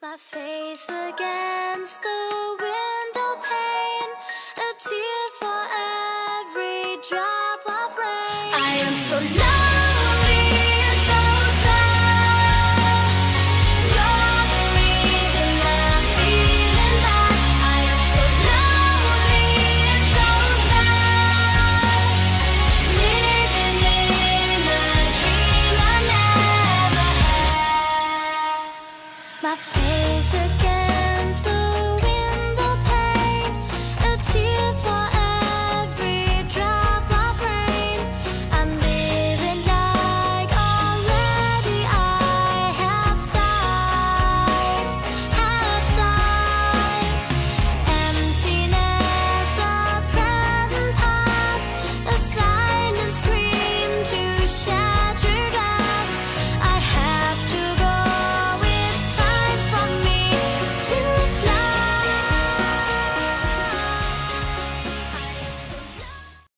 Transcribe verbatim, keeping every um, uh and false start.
My face against the window pane, a tear for every drop of rain. I am so lonely and so sad. You're the reason I'm feeling bad. I am so lonely and so sad. Living in a dream I never had. My face again.